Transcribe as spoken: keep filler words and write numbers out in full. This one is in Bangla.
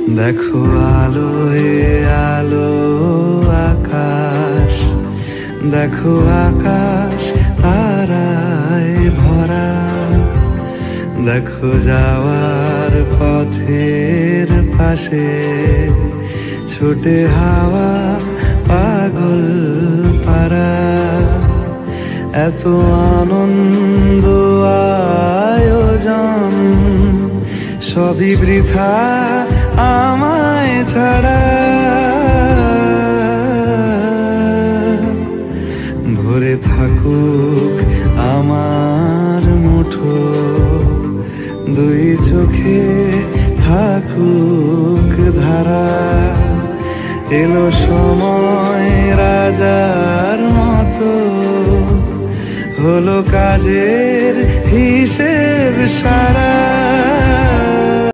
দেখো আলোয় আলো আকাশ, দেখো আকাশ তারায় ভরা, দেখো যাওয়ার পথের পাশে ছুটে হাওয়া পাগল পারা। এত আনন্দ আয়োজন সবই বৃথা আমায় ছাড়া। ভরে থাকুক আমার মুঠো, দুই চোখে থাকুক ধারা। এলো সময় রাজার মতো, হলো কাজের হিসেব সারা।